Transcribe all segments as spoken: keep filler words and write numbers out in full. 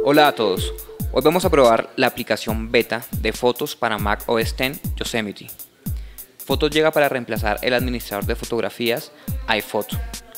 Hola a todos, hoy vamos a probar la aplicación beta de fotos para Mac O S X Yosemite. Fotos llega para reemplazar el administrador de fotografías iPhoto.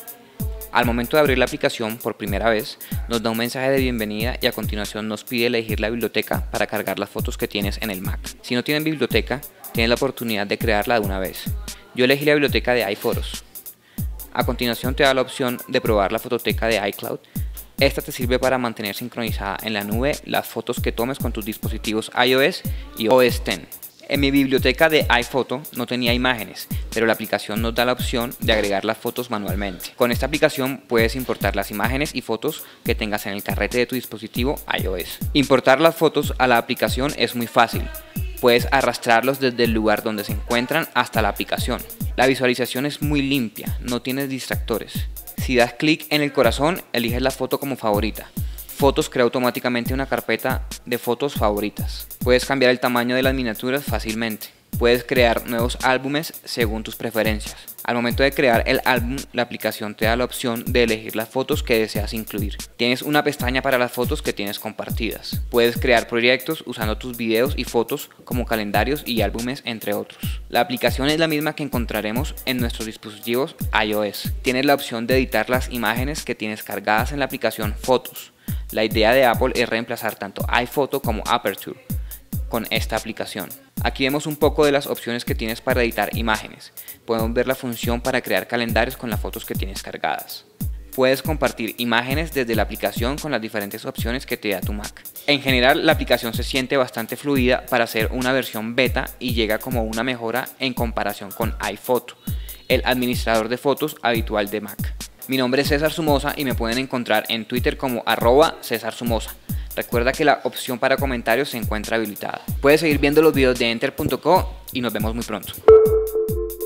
Al momento de abrir la aplicación por primera vez, nos da un mensaje de bienvenida y a continuación nos pide elegir la biblioteca para cargar las fotos que tienes en el Mac. Si no tienen biblioteca, tienes la oportunidad de crearla de una vez. Yo elegí la biblioteca de iPhotos. A continuación te da la opción de probar la fototeca de iCloud. Esta te sirve para mantener sincronizada en la nube las fotos que tomes con tus dispositivos iOS y O S X. En mi biblioteca de iPhoto no tenía imágenes, pero la aplicación nos da la opción de agregar las fotos manualmente. Con esta aplicación puedes importar las imágenes y fotos que tengas en el carrete de tu dispositivo iOS. Importar las fotos a la aplicación es muy fácil. Puedes arrastrarlos desde el lugar donde se encuentran hasta la aplicación. La visualización es muy limpia, no tienes distractores. Si das clic en el corazón, eliges la foto como favorita. Fotos crea automáticamente una carpeta de fotos favoritas. Puedes cambiar el tamaño de las miniaturas fácilmente. Puedes crear nuevos álbumes según tus preferencias. Al momento de crear el álbum, la aplicación te da la opción de elegir las fotos que deseas incluir. Tienes una pestaña para las fotos que tienes compartidas. Puedes crear proyectos usando tus videos y fotos como calendarios y álbumes, entre otros. La aplicación es la misma que encontraremos en nuestros dispositivos iOS. Tienes la opción de editar las imágenes que tienes cargadas en la aplicación Fotos. La idea de Apple es reemplazar tanto iPhoto como Aperture con esta aplicación. Aquí vemos un poco de las opciones que tienes para editar imágenes. Podemos ver la función para crear calendarios con las fotos que tienes cargadas. Puedes compartir imágenes desde la aplicación con las diferentes opciones que te da tu Mac. En general, la aplicación se siente bastante fluida para ser una versión beta y llega como una mejora en comparación con iPhoto, el administrador de fotos habitual de Mac. Mi nombre es César Somoza y me pueden encontrar en Twitter como arroba César Somoza. Recuerda que la opción para comentarios se encuentra habilitada. Puedes seguir viendo los videos de enter punto co y nos vemos muy pronto.